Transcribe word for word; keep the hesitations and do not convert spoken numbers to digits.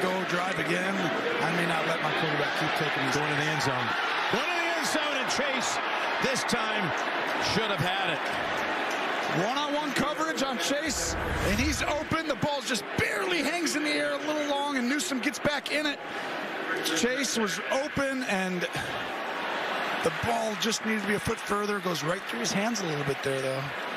go, drive again. I may not let my quarterback keep taking these. Going to the end zone. Going to the end zone, and Chase this time should have had it. One-on-one coverage on Chase, and he's open. The ball just barely hangs in the air a little long, and Newsome gets back in it. Chase was open, and the ball just needed to be a foot further. Goes right through his hands a little bit there, though.